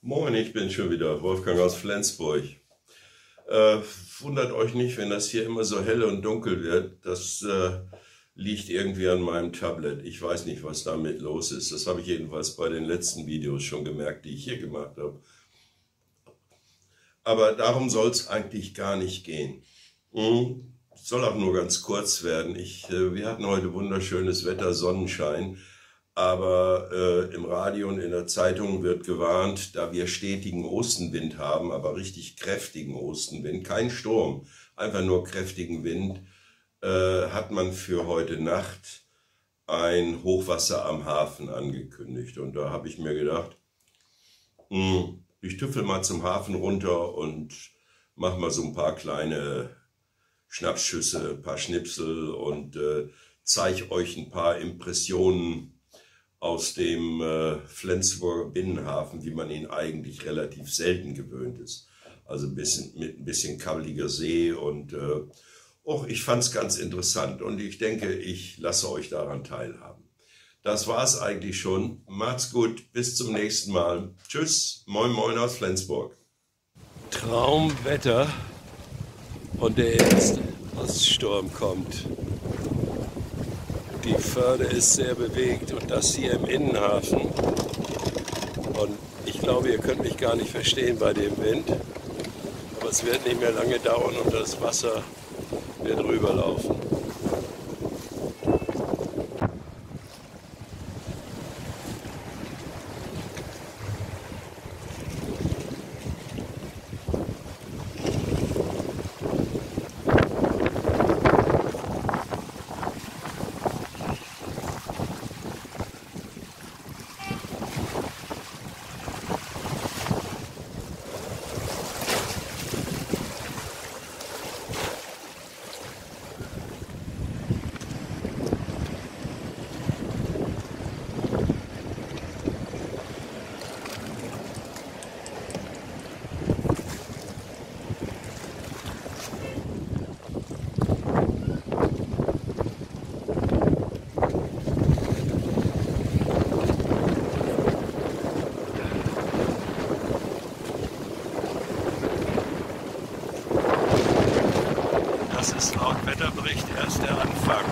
Moin, ich bin schon wieder, Wolfgang aus Flensburg. Wundert euch nicht, wenn das hier immer so hell und dunkel wird. Das liegt irgendwie an meinem Tablet. Ich weiß nicht, was damit los ist. Das habe ich jedenfalls bei den letzten Videos schon gemerkt, die ich hier gemacht habe. Aber darum soll es eigentlich gar nicht gehen. Soll auch nur ganz kurz werden. Wir hatten heute wunderschönes Wetter, Sonnenschein. Aber im Radio und in der Zeitung wird gewarnt, da wir stetigen Ostenwind haben, aber richtig kräftigen Ostenwind, kein Sturm, einfach nur kräftigen Wind, hat man für heute Nacht ein Hochwasser am Hafen angekündigt. Und da habe ich mir gedacht, ich tüffel mal zum Hafen runter und mache mal so ein paar kleine Schnappschüsse, ein paar Schnipsel und zeige euch ein paar Impressionen aus dem Flensburger Binnenhafen, wie man ihn eigentlich relativ selten gewöhnt ist. Also mit ein bisschen kabbeliger See und ich fand es ganz interessant und ich denke, ich lasse euch daran teilhaben. Das war es eigentlich schon. Macht's gut, bis zum nächsten Mal. Tschüss, moin moin aus Flensburg. Traumwetter und der erste Oststurm kommt. Die Förde ist sehr bewegt und das hier im Innenhafen. Und ich glaube, ihr könnt mich gar nicht verstehen bei dem Wind. Aber es wird nicht mehr lange dauern und das Wasser wird rüberlaufen. Das ist laut Wetterbericht erst der Anfang.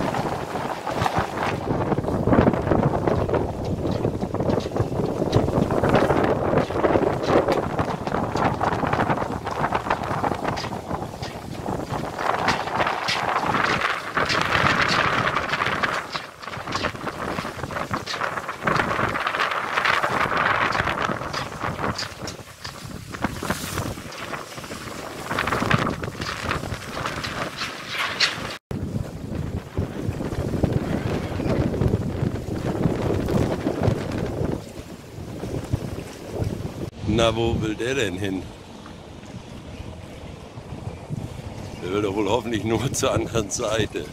Na, wo will der denn hin? Der will doch wohl hoffentlich nur zur anderen Seite.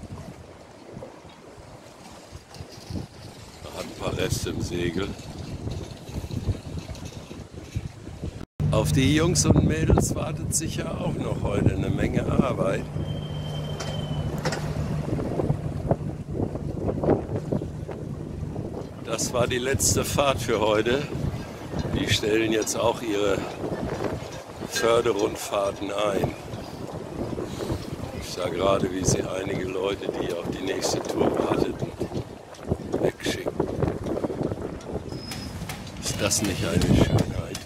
Er hat ein paar Reste im Segel. Auf die Jungs und Mädels wartet sicher auch noch heute eine Menge Arbeit. Das war die letzte Fahrt für heute. Die stellen jetzt auch ihre Förderrundfahrten ein. Ich sah gerade, wie sie einige Leute, die auf die nächste Tour warteten, wegschicken. Ist das nicht eine Schönheit?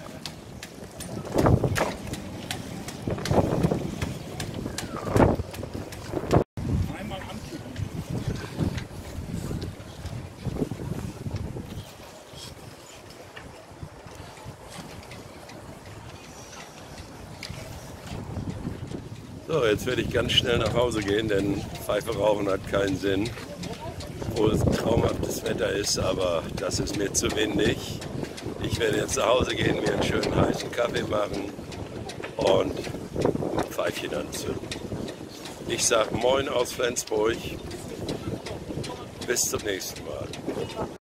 So, jetzt werde ich ganz schnell nach Hause gehen, denn Pfeife rauchen hat keinen Sinn. Obwohl es traumhaftes Wetter ist, aber das ist mir zu windig. Ich werde jetzt nach Hause gehen, mir einen schönen heißen Kaffee machen und ein Pfeifchen anzünden. Ich sage Moin aus Flensburg. Bis zum nächsten Mal.